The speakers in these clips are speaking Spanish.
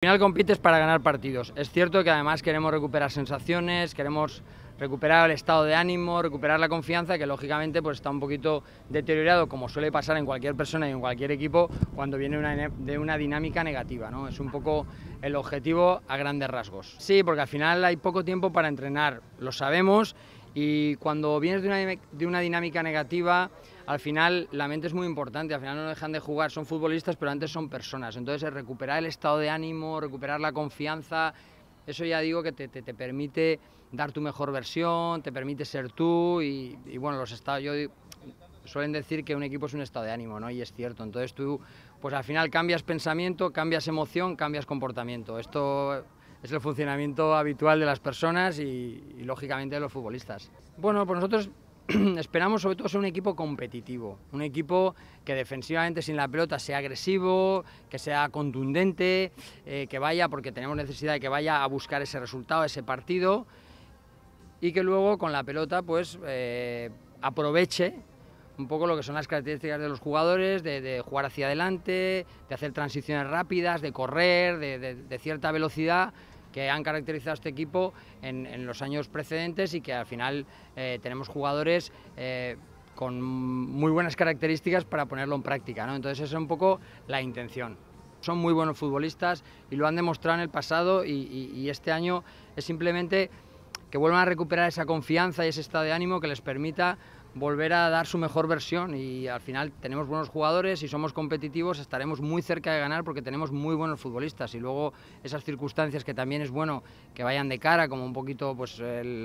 Al final compites para ganar partidos. Es cierto que además queremos recuperar sensaciones, queremos recuperar el estado de ánimo, recuperar la confianza, que lógicamente pues está un poquito deteriorado, como suele pasar en cualquier persona y en cualquier equipo cuando viene de una dinámica negativa, ¿no? Es un poco el objetivo a grandes rasgos. Sí, porque al final hay poco tiempo para entrenar, lo sabemos, y cuando vienes de una dinámica negativa, al final la mente es muy importante, al final no dejan de jugar, son futbolistas pero antes son personas, entonces recuperar el estado de ánimo, recuperar la confianza, eso ya digo que te permite dar tu mejor versión, te permite ser tú y bueno, los estados, suelen decir que un equipo es un estado de ánimo, ¿no? Y es cierto, entonces tú pues al final cambias pensamiento, cambias emoción, cambias comportamiento, esto es el funcionamiento habitual de las personas y lógicamente de los futbolistas. Bueno, pues nosotros esperamos sobre todo ser un equipo competitivo, un equipo que defensivamente sin la pelota sea agresivo, que sea contundente, que vaya, porque tenemos necesidad de que vaya a buscar ese resultado, ese partido, y que luego con la pelota pues aproveche un poco lo que son las características de los jugadores, de jugar hacia adelante, de hacer transiciones rápidas, de correr, de cierta velocidad, que han caracterizado a este equipo en los años precedentes y que al final tenemos jugadores con muy buenas características para ponerlo en práctica, ¿no? Entonces esa es un poco la intención. Son muy buenos futbolistas y lo han demostrado en el pasado y este año es simplemente que vuelvan a recuperar esa confianza y ese estado de ánimo que les permita volver a dar su mejor versión, y al final tenemos buenos jugadores y somos competitivos, estaremos muy cerca de ganar porque tenemos muy buenos futbolistas, y luego esas circunstancias que también es bueno que vayan de cara, como un poquito pues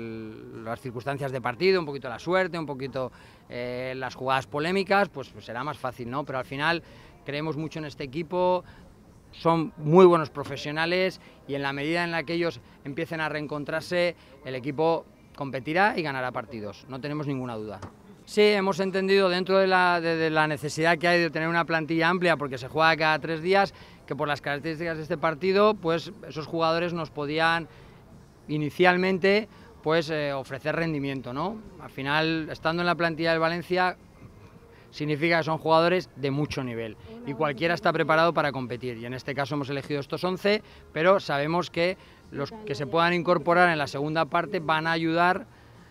las circunstancias de partido, un poquito la suerte, un poquito las jugadas polémicas, pues será más fácil, ¿no? Pero al final creemos mucho en este equipo, son muy buenos profesionales y en la medida en la que ellos empiecen a reencontrarse, el equipo competirá y ganará partidos, no tenemos ninguna duda. Sí, hemos entendido dentro de la necesidad que hay de tener una plantilla amplia, porque se juega cada 3 días, que por las características de este partido, pues esos jugadores nos podían inicialmente pues ofrecer rendimiento, ¿no? Al final, estando en la plantilla del Valencia, significa que son jugadores de mucho nivel y cualquiera está preparado para competir, y en este caso hemos elegido estos 11, pero sabemos que los que se puedan incorporar en la segunda parte van a ayudar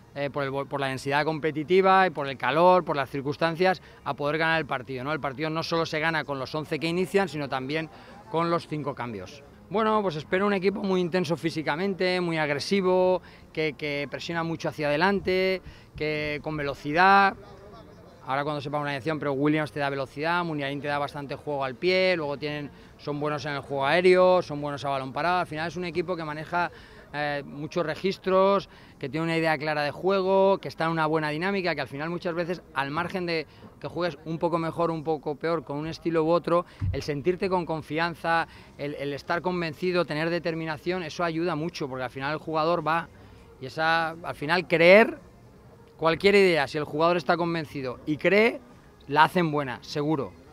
por la densidad competitiva y por el calor, por las circunstancias, a poder ganar el partido, ¿no? El partido no solo se gana con los 11 que inician, sino también con los 5 cambios. Bueno, pues espero un equipo muy intenso físicamente, muy agresivo, que presiona mucho hacia adelante, que con velocidad. Ahora cuando sepa una dirección, pero Williams te da velocidad, Muniain te da bastante juego al pie, luego son buenos en el juego aéreo, son buenos a balón parado. Al final es un equipo que maneja muchos registros, que tiene una idea clara de juego, que está en una buena dinámica, que al final muchas veces, al margen de que juegues un poco mejor, un poco peor, con un estilo u otro, el sentirte con confianza, el estar convencido, tener determinación, eso ayuda mucho, porque al final el jugador va, y al final creer. Cualquier idea, si el jugador está convencido y cree, la hacen buena, seguro.